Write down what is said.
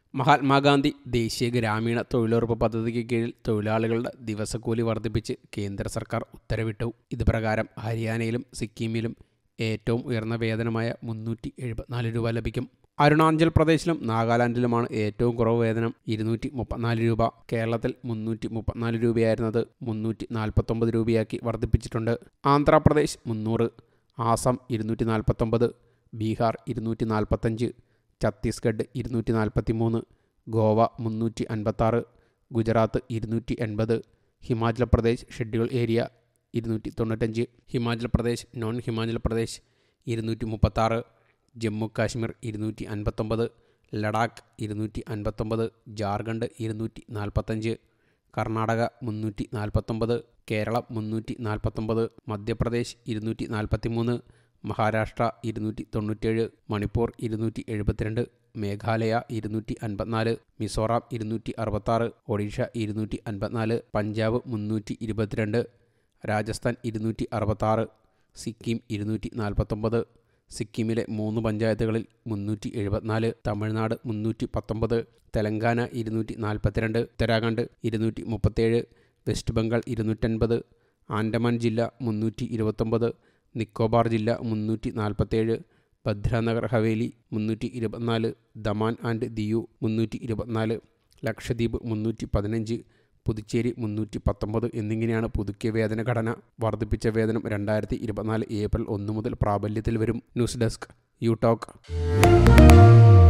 മഹാത്മാഗാന്ധി ദേശീയ ഗ്രാമീണ തൊഴിലുറപ്പ് പദ്ധതിക്ക് കീഴിൽ തൊഴിലാളികളുടെ ദിവസക്കൂലി വർദ്ധിപ്പിച്ച് കേന്ദ്ര സർക്കാർ ഉത്തരവിട്ടു. ഇത് പ്രകാരം ഹരിയാനയിലും സിക്കിമിലും ഏറ്റവും ഉയർന്ന വേതനമായ 374 രൂപ ലഭിക്കും. അരുണാചൽ പ്രദേശിലും നാഗാലാൻഡിലുമാണ് ഏറ്റവും കുറവ് വേതനം 234 രൂപ. കേരളത്തിൽ 334 രൂപയായിരുന്നത് 349 രൂപയാക്കി വർദ്ധിപ്പിച്ചിട്ടുണ്ട്. Andhra Pradesh 300, Assam 249, Bihar 245, Chhattisgarh 243, Goa 356, Gujarat 280, Himachal Pradesh schedule area 295, Himachal Pradesh non Himachal Pradesh 236, Jammu Kashmir 259, Ladakh 259, Jharkhand 245, Karnataka 349, Keralam 349, Madhya Pradesh 243, Maharashtra 297, Manipur 272, Meghalaya 254, Mizoram 266, Odisha 254, Punjab 322, Rajasthan 266, Sikkim 249, സിക്കിമിലെ 3 പഞ്ചായത്തുകളിൽ 374, തമിഴ്നാട് 319, തെലങ്കാന 242, ഉത്തരാഖണ്ഡ് 237, വെസ്റ്റ് ബംഗാൾ 250, ആൻഡമാൻ ജില്ല 329, നിക്കോബാർ ജില്ല 347, ഭദ്രാനഗർ ഹവേലി 324, ദമാൻ ആൻഡ് ദിയു 324, ലക്ഷദ്വീപ് 315, പുതുച്ചേരി 319 എന്നിങ്ങനെയാണ് പുതുക്കിയ വേതന ഘടന. വർദ്ധിപ്പിച്ച വേതനം 2024 ഏപ്രിൽ 1 മുതൽ പ്രാബല്യത്തിൽ വരും. News desk U talk.